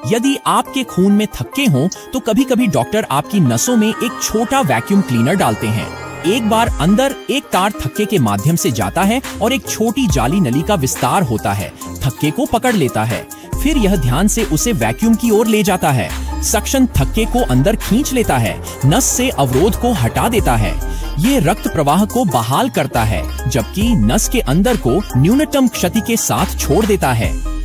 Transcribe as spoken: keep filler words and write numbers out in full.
यदि आपके खून में थक्के हों तो कभी कभी डॉक्टर आपकी नसों में एक छोटा वैक्यूम क्लीनर डालते हैं। एक बार अंदर एक तार थक्के के माध्यम से जाता है और एक छोटी जाली नली का विस्तार होता है, थक्के को पकड़ लेता है। फिर यह ध्यान से उसे वैक्यूम की ओर ले जाता है। सक्शन थक्के को अंदर खींच लेता है, नस से अवरोध को हटा देता है। ये रक्त प्रवाह को बहाल करता है, जबकि नस के अंदर को न्यूनतम क्षति के साथ छोड़ देता है।